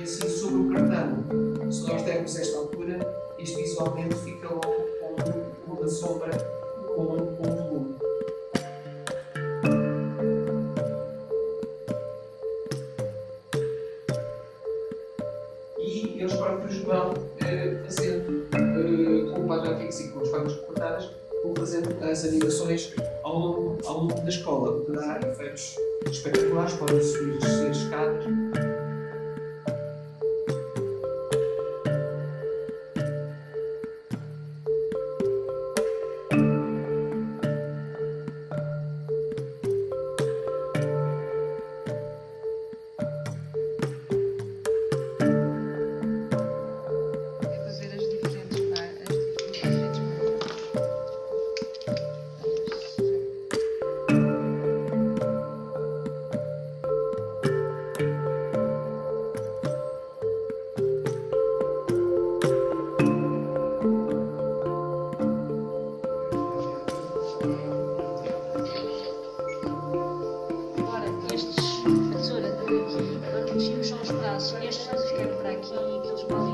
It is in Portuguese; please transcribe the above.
assim, sobre o cartão, se nós dermos esta altura, isto visualmente fica logo com uma sombra, com um volume. E eles próprios vão fazendo, com o padrão fixo e com as formas recortadas, vão fazendo as animações ao longo da escola, o que dá efeitos espetaculares, podem subir e descer escadas. São os braços, e estes ficaram por aqui e aqueles